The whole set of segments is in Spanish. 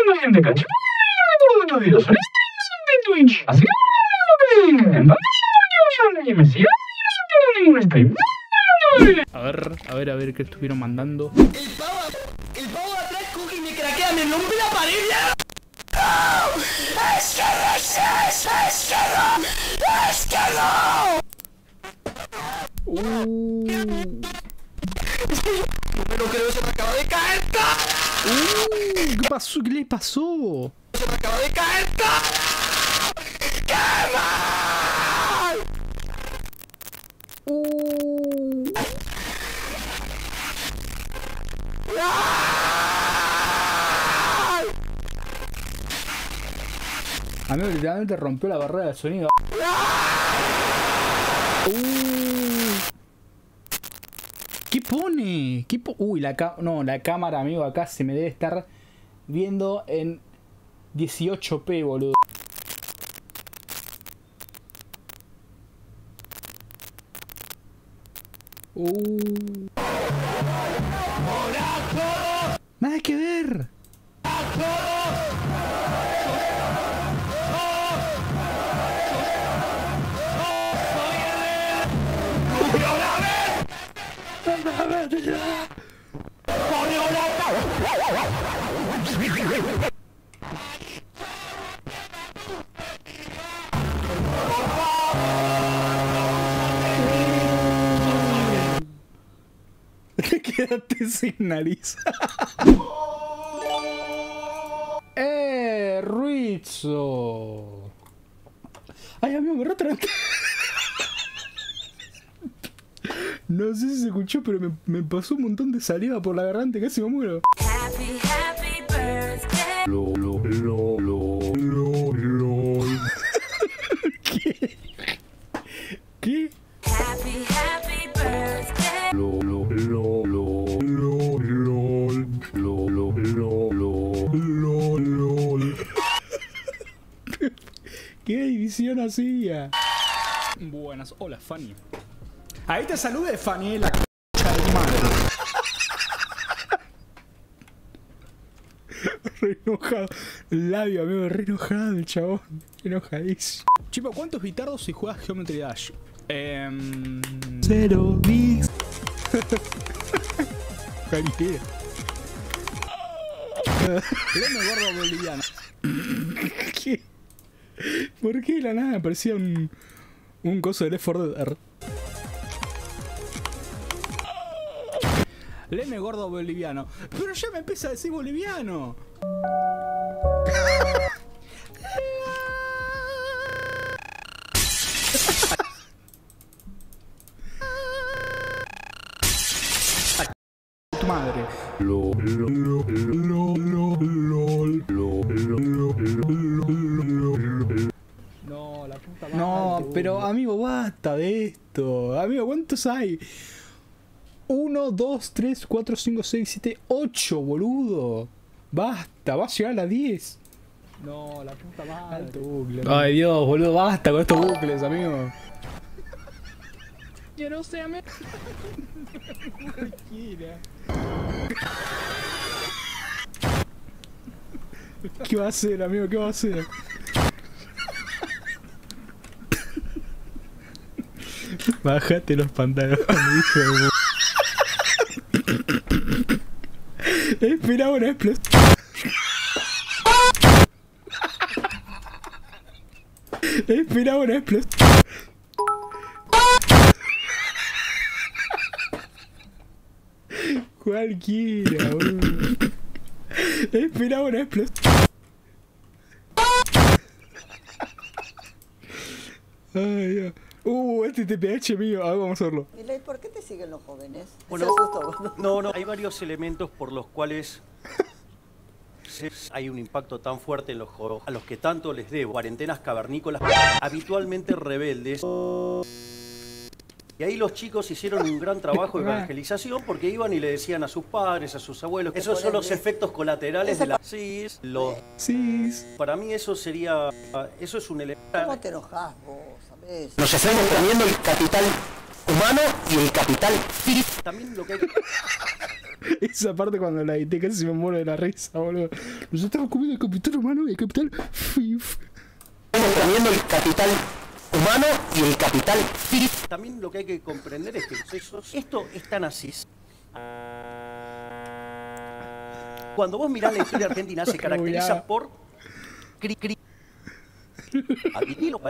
de cacho. Twitch. Así que a ver qué estuvieron mandando. El pavo de atrás coge y me craquea, me rompe la pared ya. ¡Es que no! ¡Es que no! No me lo creo, se me acaba de caer. ¿Qué pasó? ¿Qué le pasó? Se me acaba de caer. ¡Qué mal! A mí literalmente rompió la barrera del sonido. ¿Qué pone? Uy, la cámara, amigo, acá se me debe estar viendo en 18p, boludo. Nada que ver. Quédate sin nariz. Ruizo. Ay, amigo, me retrasé. No sé si se escuchó, pero me pasó un montón de saliva por la garganta, casi me muero. Happy birthday. ¿Qué? ¿Qué? Happy birthday. ¿Qué división hacía? Buenas, hola Fanny. Ahí te salude Fanny, la concha de tu madre. Re enojado. El labio, amigo, re enojado el chabón. Enojadísimo. Chico, ¿cuántos bitardos si juegas Geometry Dash? 0 bits. Cualquiera. Grande gordo boliviano. ¿Qué? ¿Por qué de la nada parecía un coso de Left 4 Dead? Leme gordo boliviano. Pero ya me empieza a decir boliviano. Tu madre. No, la puta madre. No, pero amigo, basta de esto. Amigo, ¿cuántos hay? 1, 2, 3, 4, 5, 6, 7, 8, boludo. Basta, va a llegar a las 10. No, la puta madre. Alto bucle. Ay, Dios, boludo, basta con estos bucles, amigo. Yo no sé, amigo. Cualquiera. ¿Qué va a hacer, amigo? ¿Qué va a hacer? Bájate los pantalones, hijo de... Esperaba una explosión. Esperaba una explosión. Cualquiera, boludo. Esperaba una explosión. Ay, Dios. Este TPH mío. A ver, vamos a verlo. Milei, ¿por qué te siguen los jóvenes? Bueno, Se asustó. no, hay varios elementos por los cuales hay un impacto tan fuerte en los jóvenes, a los que tanto les debo. Cuarentenas cavernícolas, habitualmente rebeldes. Y ahí los chicos hicieron un gran trabajo de evangelización porque iban y le decían a sus padres, a sus abuelos. Esos son los efectos colaterales de la CIS. Para mí eso sería... Eso es un elemento... ¿Cómo te enojás vos? ¿Sabés? Nos estamos comiendo el capital humano y el capital físico. También lo que hay... Esa parte cuando la edité casi me muero de la risa, boludo. Nos estamos comiendo el capital humano y el capital FIF. Estamos comiendo el capital humano y el capital FIF. También lo que hay que comprender es que esto es tan así. Cuando vos mirás la historia argentina se caracteriza por a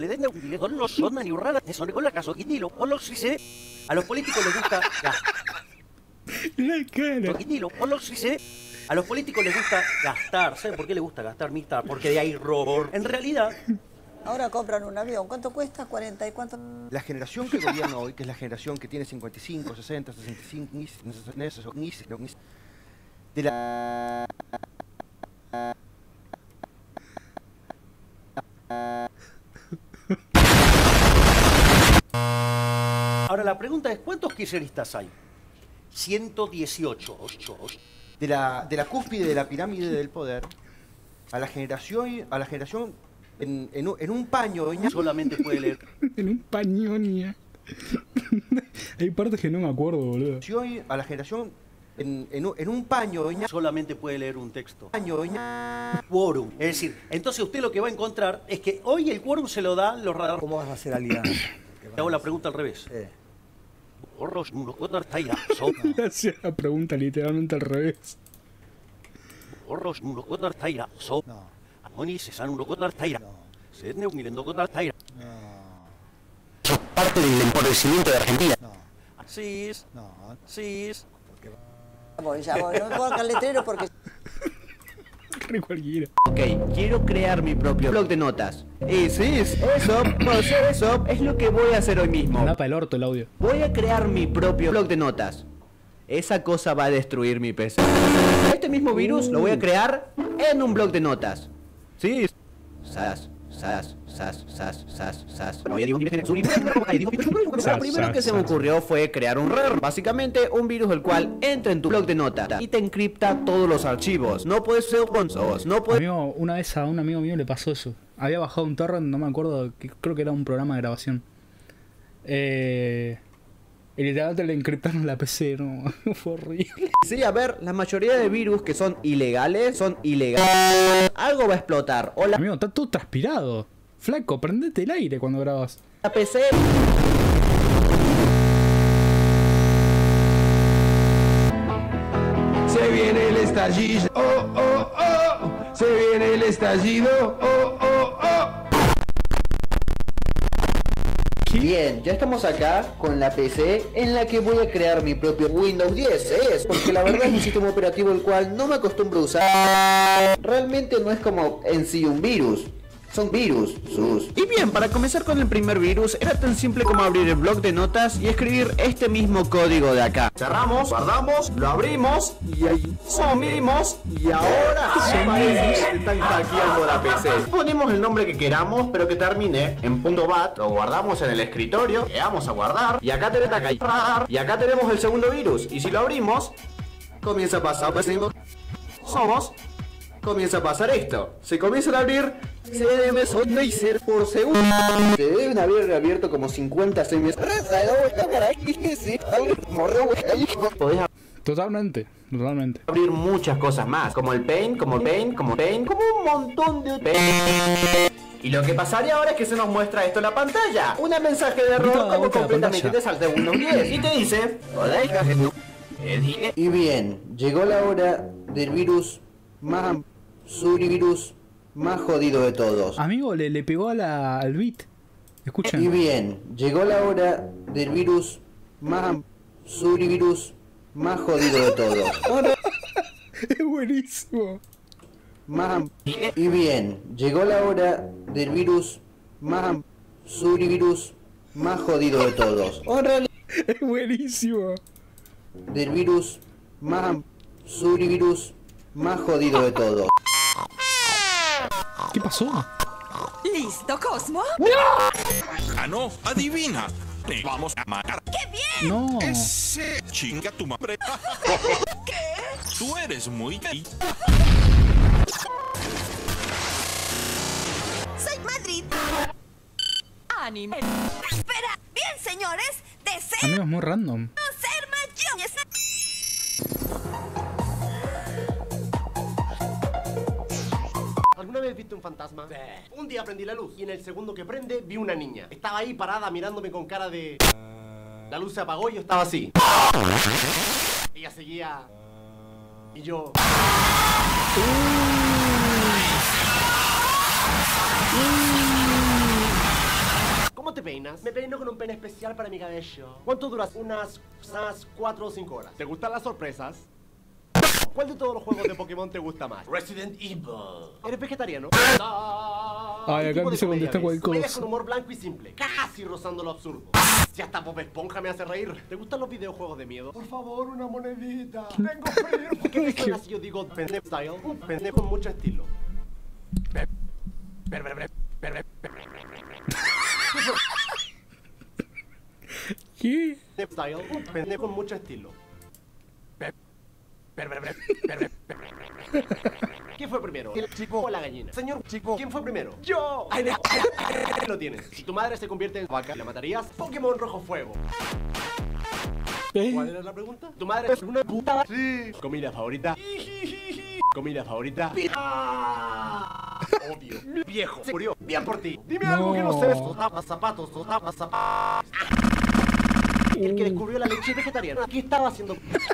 los políticos les gusta La cara. a los políticos les gusta gastar. ¿Saben por qué les gusta gastar? Porque de ahí robo. En realidad, Ahora compran un avión. ¿Cuánto cuesta? 40 y cuánto. La generación que gobierna hoy, que es la generación que tiene 55, 60, 65, de la... ahora la pregunta es, ¿cuántos kirchneristas hay? 118. de la cúspide de la pirámide del poder a la generación en un paño Solamente puede leer. En un pañonia. Hay partes que no me acuerdo, boludo. a la generación en un paño Solamente puede leer un texto. Quórum. Es decir, entonces usted lo que va a encontrar es que hoy el quórum se lo da los radares. ¿Cómo vas a hacer alianza? Te hago la pregunta al revés. Hacía la pregunta literalmente al revés. Parte del empobrecimiento de Argentina. Sí. Ya voy. No puedo al letrero porque... Re cualquiera. Ok, quiero crear mi propio blog de notas. Y sí, eso es lo que voy a hacer hoy mismo. Da para el orto el audio. Voy a crear mi propio blog de notas. Esa cosa va a destruir mi PC. Este mismo virus lo voy a crear en un blog de notas. Sí. Lo primero que se me ocurrió fue crear un RAR, básicamente un virus el cual entra en tu blog de notas y te encripta todos los archivos. No puedes ser bonzos, no puedes... Amigo, una vez a un amigo mío le pasó eso. Había bajado un torrent, no me acuerdo, creo que era un programa de grabación. Y literalmente le encriptaron la PC, no, fue horrible. Sí, a ver, la mayoría de virus que son ilegales. Algo va a explotar. O Amigo, está todo transpirado. Flaco, prendete el aire cuando grabas. la PC... Se viene el estallido, oh, oh, oh. Se viene el estallido, oh, oh, oh. Bien, ya estamos acá con la PC en la que voy a crear mi propio Windows 10, porque la verdad es un sistema operativo el cual no me acostumbro a usar. Realmente no es como en sí un virus. Son virus, sus. Y bien, para comenzar con el primer virus, era tan simple como abrir el blog de notas y escribir este mismo código de acá. Cerramos, guardamos, lo abrimos y ahí sumimos y ahora parece que están hackeando la PC. Ponemos el nombre que queramos, pero que termine en .bat, lo guardamos en el escritorio, le damos a guardar y acá tenemos el segundo virus y si lo abrimos, comienza a pasar, comienza a pasar esto. Se comienzan a abrir CDMs por segundo. Se deben haber abierto como 50 CDMs. Podés Totalmente. abrir muchas cosas más, como el Paint, como un montón de Paint. Y lo que pasaría ahora es que se nos muestra esto en la pantalla. Un mensaje de error Ahorita como vuelta la completamente pantalla. te salta Windows 10 y te dice... Y bien, llegó la hora del virus más survirus más jodido de todos. Amigo, le pegó al beat. Escuchen. Y bien, llegó la hora del virus más survirus más jodido de todos. Es buenísimo. Y bien, llegó la hora del virus más survirus más jodido de todos. Es buenísimo. Del virus más survirus más jodido de todos. ¿Qué pasó? ¿Listo, Cosmo? Ah, no, adivina. Te vamos a matar. No. Ese chinga tu madre. ¿Qué? Tú eres muy gay. Soy Madrid. Anime. Espera, bien, señores. Deseo Amigo, es muy random. ser mayores. ¿Alguna vez viste un fantasma? Sí. Un día prendí la luz y en el segundo que prende vi una niña. Estaba ahí parada mirándome con cara de... La luz se apagó y yo estaba así. Ella seguía... Y yo... ¿Cómo te peinas? Me peino con un pene especial para mi cabello. ¿Cuánto duras? Unas 4 o 5 horas. ¿Te gustan las sorpresas? ¿Cuál de todos los juegos de Pokémon te gusta más? Resident Evil. ¿Eres vegetariano? Ay, acá empieza a contestar cualquier Comedia cosa. con humor blanco y simple, casi rozando lo absurdo. Si hasta Bob Esponja me hace reír. ¿Te gustan los videojuegos de miedo? Por favor, una monedita. Tengo frío. ¿Qué te suena si yo digo pendejo style? Un pendejo con mucho estilo. ¿Qué? Style, un pendejo con mucho estilo. ¿Quién fue primero? ¿El chico o la gallina? Señor chico, ¿quién fue primero? ¡Yo! Ay, lo tienes. Si tu madre se convierte en vaca, ¿la matarías? Pokémon Rojo Fuego. ¿Cuál era la pregunta? ¿Tu madre es una puta? Sí. ¿Comida favorita? ¿Comida favorita? Obvio. Viejo. Se murió. Bien por ti. Dime algo que no sé. Totapa zapatos, totapa zapatos. El que descubrió la leche vegetariana. ¿Qué estaba haciendo?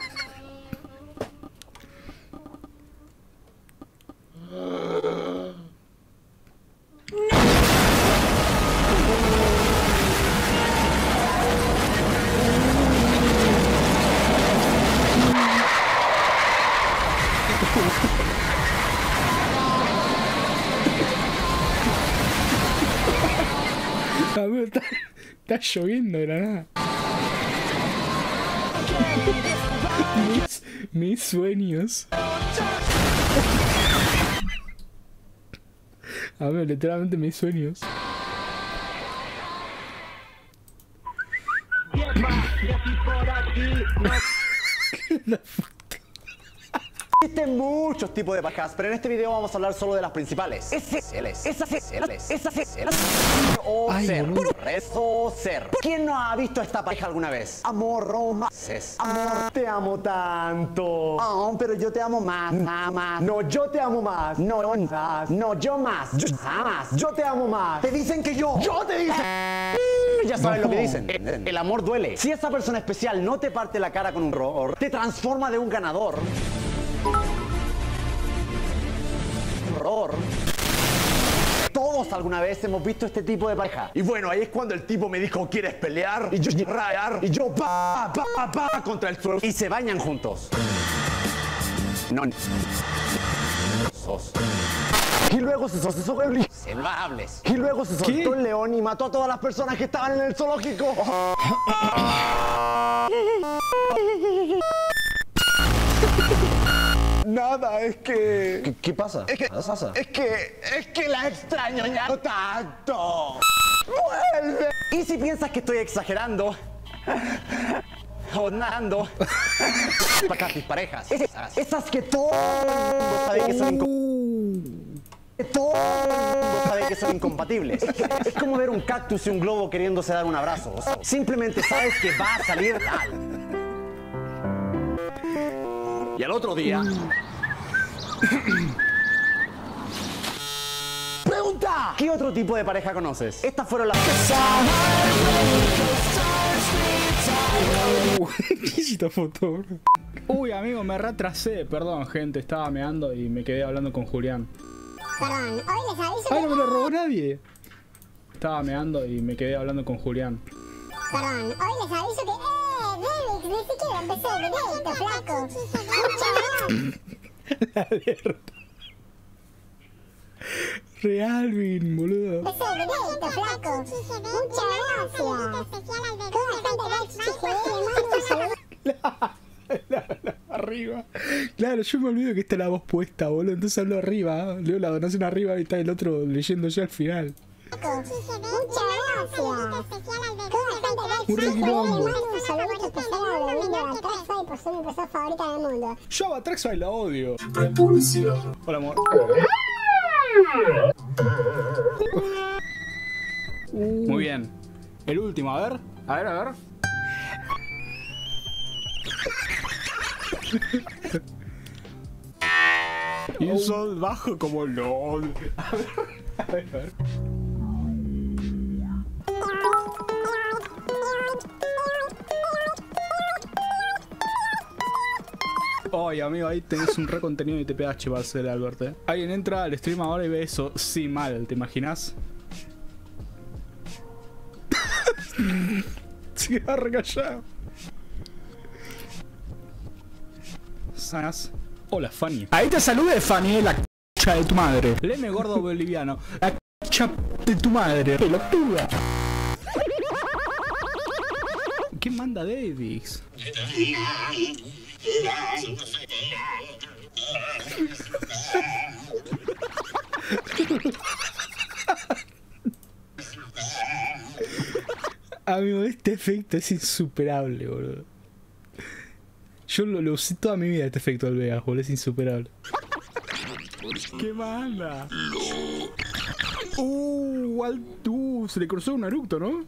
Amigo, está lloviendo de la nada. Mis sueños. A ver, literalmente mis sueños. Existen muchos tipos de pajas, pero en este video vamos a hablar solo de las principales. O ser. Rezo ser. ¿Quién no ha visto esta pareja alguna vez? Amor, Roma. Amor, te amo tanto. Oh, pero yo te amo más. No, yo te amo más. No, yo más. Jamás. Yo te amo más. Te dicen que yo. Yo te dicen. Ya saben lo que dicen. El amor duele. Si esa persona especial no te parte la cara con un horror, te transforma de un ganador. Todos alguna vez hemos visto este tipo de pareja. Y bueno, ahí es cuando el tipo me dijo, ¿quieres pelear? Y yo rayar. Y yo pa contra el suelo. Y se bañan juntos. No. Y luego se soltó Y luego se soltó el león y mató a todas las personas que estaban en el zoológico. Nada, es que... ¿Qué pasa? Es que la extraño ya tanto. ¡Vuelve! Y si piensas que estoy exagerando... o nadando... para tus parejas. Esas que todo el mundo sabe que son incompatibles. Es como ver un cactus y un globo queriéndose dar un abrazo. Simplemente sabes que va a salir mal. Y al otro día... ¡Pregunta! ¿Qué otro tipo de pareja conoces? Estas fueron las... ¿Qué es esta foto? Uy, amigo, me retrasé. Perdón, gente, estaba meando y me quedé hablando con Julián. Perdón, hoy les aviso ¡Ay, no me lo robó nadie! Estaba meando y me quedé hablando con Julián. Perdón, hoy les aviso que... Delix, ni siquiera empecé el videito, flaco. La alerta. Realvin, boludo. Empecé el videito, flaco. Muchas gracias. Arriba. Claro, yo me olvido que está la voz puesta, boludo. Entonces hablo arriba, leo la donación arriba y está el otro leyendo ya al final. Un requilombo. Yo a Batraxai la odio. Hola, amor. Muy bien. El último, a ver. A ver. Y un sol bajo como LOL. A ver. Oye, amigo, ahí tenés un re contenido de TPH para hacer, Alberto. Alguien entra al stream ahora y ve eso. Sí, mal, ¿te imaginas? Se queda recallado. ¿Sabes? Hola, Fanny. Ahí te salude, Fanny, la c*** de tu madre. Leme gordo boliviano. La c*** de tu madre, pelotuda. ¿Qué manda Davis? Amigo, este efecto es insuperable, boludo. Yo lo usé toda mi vida, este efecto del Vegas, boludo, es insuperable. ¿Qué manda? Se le cruzó un Naruto, ¿no?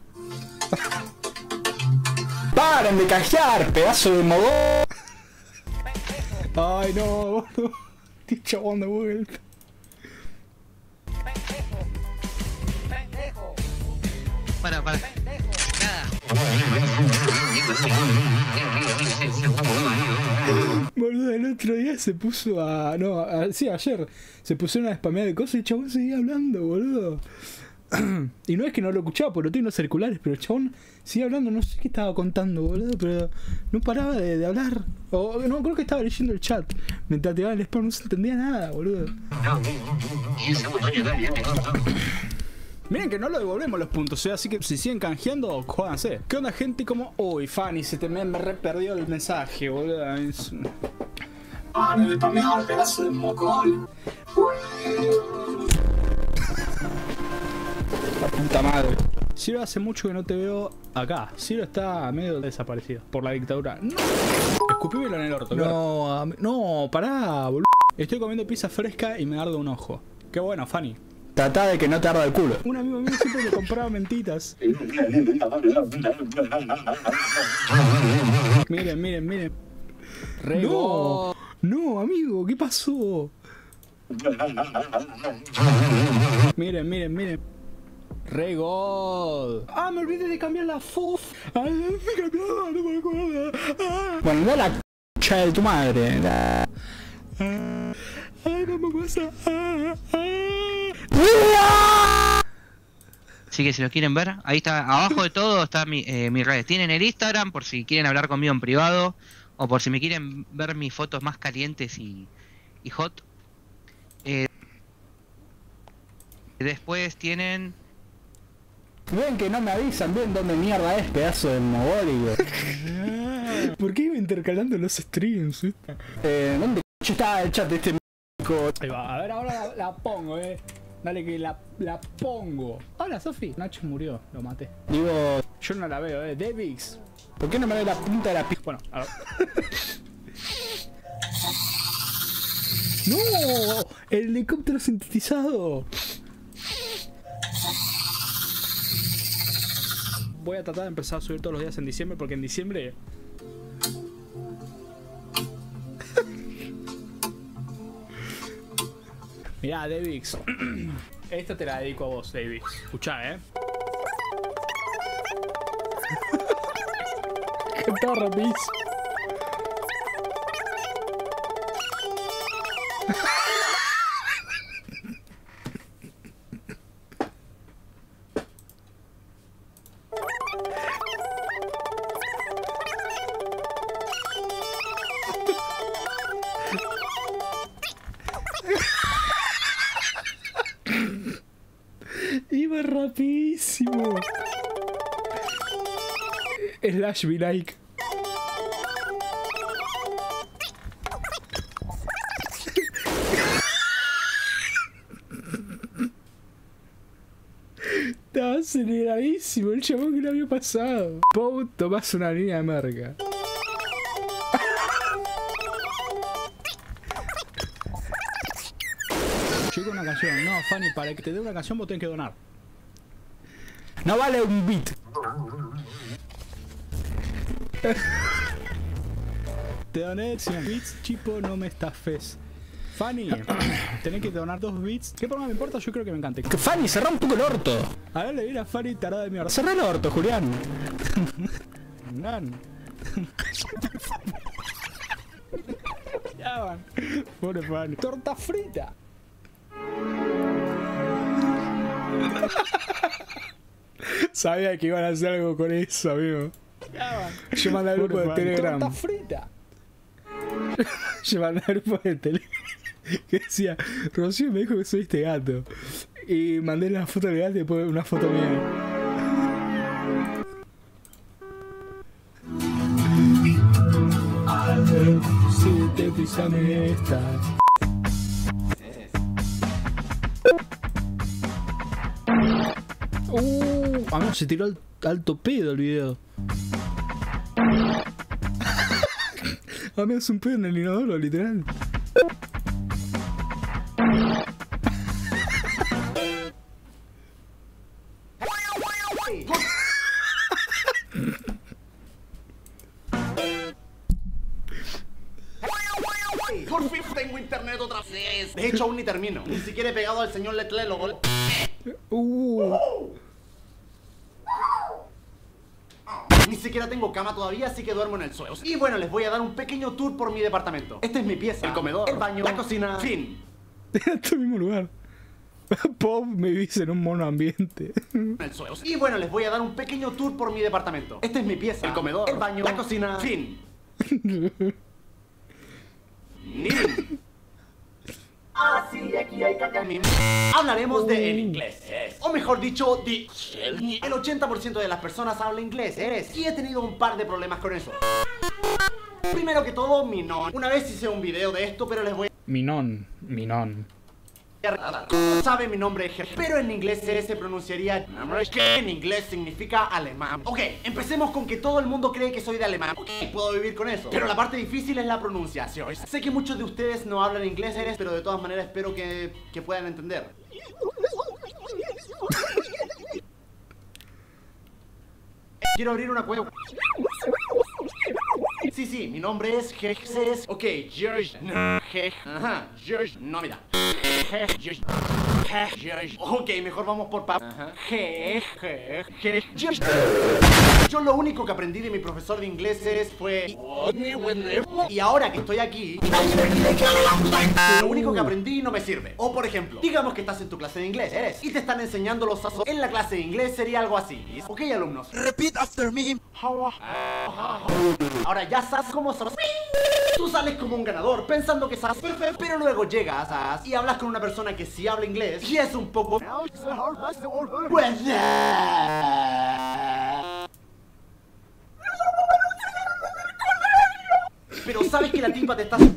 ¡Paren de cajear, pedazo de mogón! Ay, no, boludo. Estoy chabón de vuelta. Para. Nada. Boludo, el otro día se puso a... No, sí, ayer se pusieron a spamear de cosas y el chabón seguía hablando, boludo. Y no es que no lo escuchaba porque lo tengo en los circulares, pero el chabón sigue hablando, no sé qué estaba contando, boludo, pero no paraba de hablar. O no, creo que estaba leyendo el chat. Mientras tiraba el spam no se entendía nada, boludo. Miren que no lo devolvemos los puntos, así que si siguen canjeando, jódanse. ¿Qué onda, gente? Como... Uy, Fanny, me re perdió el mensaje, boludo. de spamear, pedazo de mocol. La puta madre. Ciro, hace mucho que no te veo acá. Ciro está medio desaparecido por la dictadura. No. Escupímelo en el orto. No, pará, boludo. Estoy comiendo pizza fresca y me arde un ojo. Qué bueno, Fanny. Tratá de que no te arda el culo. Un amigo mío siempre me compraba mentitas. Miren. Rego. No, amigo, ¿qué pasó? Miren. Rego. Ah, me olvidé de cambiar la foto. Ay, no me acuerdo. Bueno, da la c*** de tu madre. Ay, no me pasa. Así que si lo quieren ver, ahí está, abajo de todo está mis redes. Tienen el Instagram por si quieren hablar conmigo en privado o por si me quieren ver mis fotos más calientes y hot. Después tienen... Ven que no me avisan bien dónde mierda es, pedazo de mogólico. ¿Por qué iba intercalando los streams? ¿Dónde está el chat de este m***? Ahí va, a ver, ahora la pongo, Dale que la pongo. Hola, Sofi. Nacho murió, lo maté. Digo, yo no la veo, Devix. ¿Por qué no me ve la punta de la pija? Bueno, a ver. ¡No! El helicóptero sintetizado. Voy a tratar de empezar a subir todos los días en diciembre porque en diciembre... Mirá, Devix. Esta te la dedico a vos, Devix. Escuchá, Está rapidísimo. Iba rapidísimo. Slash be like. Estaba aceleradísimo el chabón que le había pasado. Pau, tomás una línea de merca. Chico, una canción. No, Fanny, para que te dé una canción vos tenés que donar. No vale un beat. Te doné 100 bits, chipo, no me estafes. Fanny, tenés que donar 2 bits. ¿Qué problema me importa? Yo creo que me encanta. Fanny, cerrá un poco el orto. A ver, le vi a Fanny tarada de mierda. Cerrá el orto, Julián. Ya van. Pobre Fanny. Torta frita. Sabía que iban a hacer algo con eso, amigo. Ya van. Yo mandé al grupo de Telegram. Torta frita. Yo mandé al grupo de Telegram que decía, Rocío me dijo que soy este gato. Y mandé la foto del gato y después una foto mía. Si te pisan esta. Vamos, se tiró al alto pedo el video. Amigo, es un pedo en el inodoro, literal. Por fin tengo internet otra vez. De hecho, aún ni termino. Ni siquiera he pegado al señor Leclerc. Ni siquiera tengo cama todavía, así que duermo en el suelo. Y bueno, les voy a dar un pequeño tour por mi departamento. Esta es mi pieza, el comedor, el baño, la cocina, fin. En este mismo lugar. Pop, me vivís en un mono ambiente. Y bueno, les voy a dar un pequeño tour por mi departamento. Esta es mi pieza, el comedor, el baño, la cocina, fin. Así, aquí hay caca. Hablaremos de en inglés. O mejor dicho, el 80% de las personas habla inglés. Y he tenido un par de problemas con eso. Primero que todo, Minon. Una vez hice un video de esto, pero les voy a... Minon. Como saben, mi nombre es Jeff, pero en inglés se pronunciaría que en inglés significa alemán. Ok, empecemos con que todo el mundo cree que soy de alemán. Ok, puedo vivir con eso. Pero la parte difícil es la pronunciación. Sé que muchos de ustedes no hablan inglés, pero de todas maneras espero que puedan entender. Quiero abrir una cuenta. Sí, mi nombre es George. Ok, George. Ajá, George. No, mira. Ok, mejor vamos por Yo lo único que aprendí de mi profesor de inglés fue... Y ahora que estoy aquí... Lo único que aprendí no me sirve. O por ejemplo, digamos que estás en tu clase de inglés, y te están enseñando los asos. En la clase de inglés sería algo así. Ok, alumnos. Repeat after me. Ahora ya sabes cómo sos. Tú sales como un ganador pensando que sabes perfecto, pero luego llegas y hablas con una persona que sí habla inglés y es un poco... Pero sabes que la tipa te está...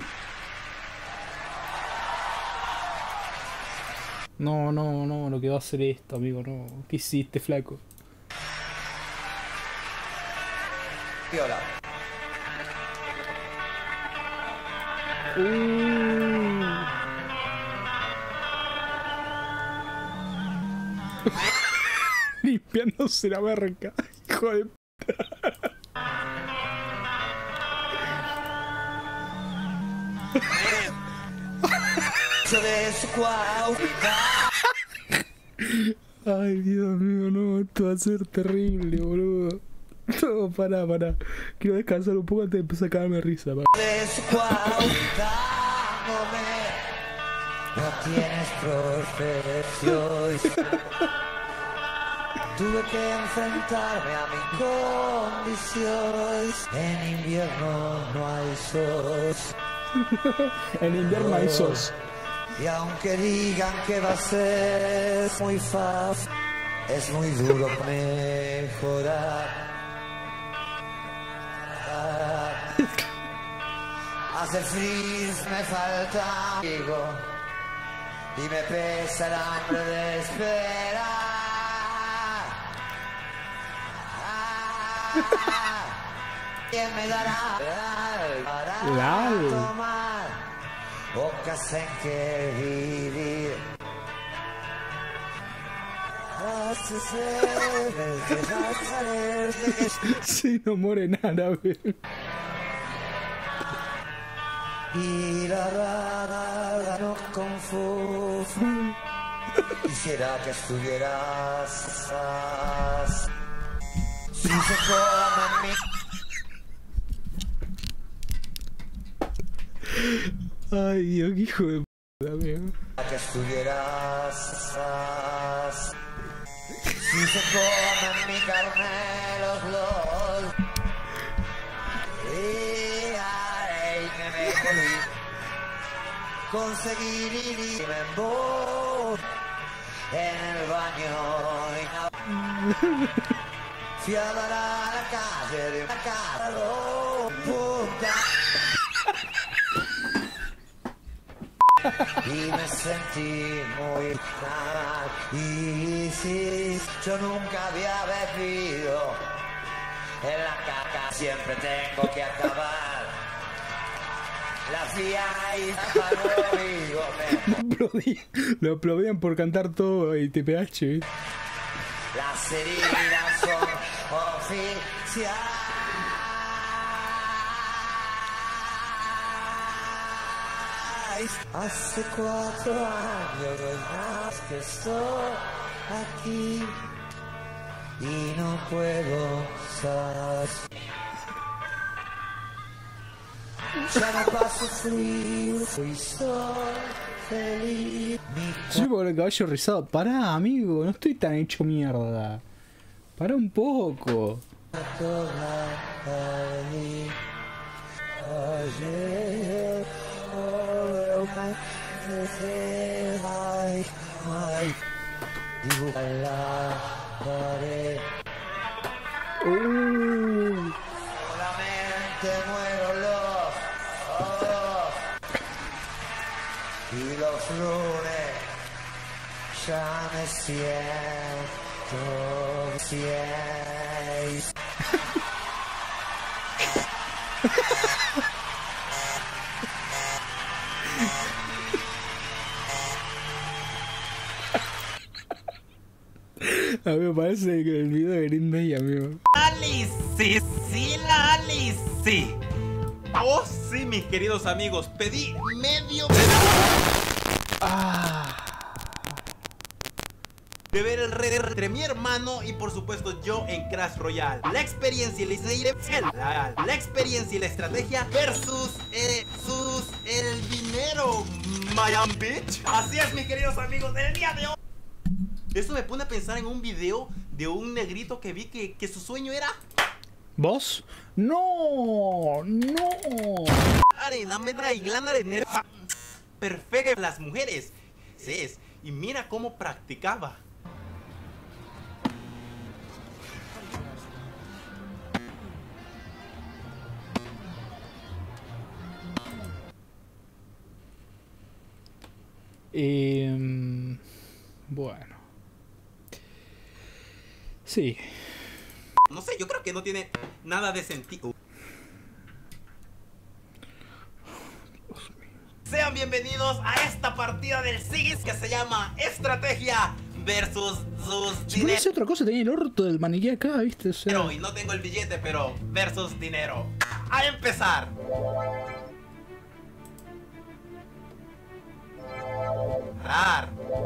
No, lo que va a hacer esto, amigo, no. ¿Qué hiciste, flaco? Hola. Limpiándose la verga, hijo de puta. Ay, Dios mío, no, esto va a ser terrible, boludo. No, pará. Quiero descansar un poco antes de empezar a cagarme de risa. No tienes profesión. Tuve que enfrentarme a mi condición. En invierno no hay sos. En invierno hay sos. Y aunque digan que va a ser muy fácil, es muy duro mejorar. Hace frío, me falta amigo y me pesa el hambre de esperar. ¿Quién me dará para tomar bocas en que vivir? Sí, no muere nada, güey. y la rara no confuso. Quisiera que estuvieras si se come mi... Ay, Dios, qué hijo de puta, amigo. Que estuvieras si se comen mi carne los y ay, que me volví conseguir y me embol en el baño fui a dar a la calle de una casa puta y me sentí muy mal. Y sí, yo nunca había bebido en la caca, siempre tengo que acabar. La fiesta Lo aplaudían por cantar todo y TPH. las heridas son oficiales. Hace 4 años más que estoy aquí y no puedo salir. Ya no paso frío y soy feliz. Yo por el caballo rizado. Pará, amigo, no estoy tan hecho mierda. Pará un poco. Dibuja la pared. Solamente muero los ojos y los lunes ya me siento bien. A mí me parece que el video de Green Day, amigo. Alice, sí, la Alice. Oh, sí, mis queridos amigos, pedí medio de ver el red entre mi hermano y por supuesto yo en Crash Royale. La experiencia y la experiencia y la estrategia versus el dinero, Miami Beach. Así es, mis queridos amigos, del día de hoy. Esto me pone a pensar en un video de un negrito que vi que su sueño era... ¿Vos? No, no. Arena me traiglana de nerva. Perfecto las mujeres. Sí, y mira cómo practicaba. Bueno. Sí. No sé, yo creo que no tiene nada de sentido. Sean bienvenidos a esta partida del SIGIS que se llama Estrategia versus sus Si fuese dinero. otra cosa, tenía el orto del maniquí acá, ¿viste? O sea... Y no tengo el billete, pero versus dinero. A empezar. Parar.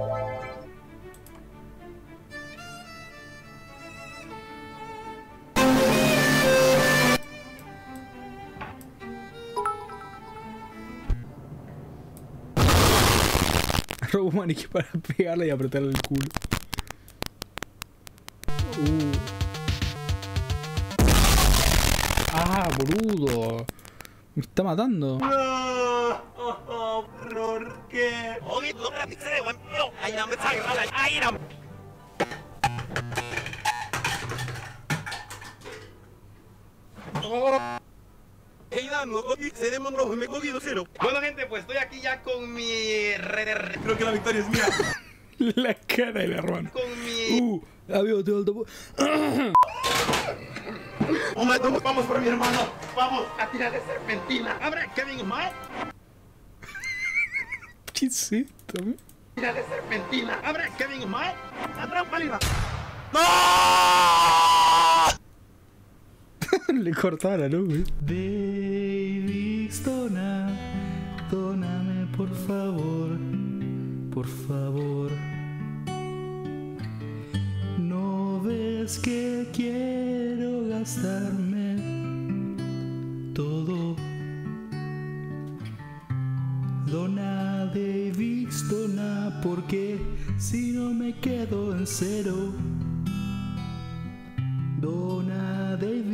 Robo un maniquí para pegarle y apretarle el culo. Ah, boludo. Me está matando. ¿Por qué? Bueno, gente, pues estoy aquí ya con mi creo que la victoria es mía. La cara del hermano. Con mi amigo, te faltó. Vamos por mi hermano. Vamos a tirar de serpentina. Abre, Kevin Smile. ¿Qué es esto? Tira de serpentina. Abre, Kevin Smile. La trampa arriba. Le cortaba la luz, Baby Stona. por favor, por favor. ¿No ves que quiero gastarme todo? Dona Davis, dona, porque si no me quedo en cero. Dona Davis.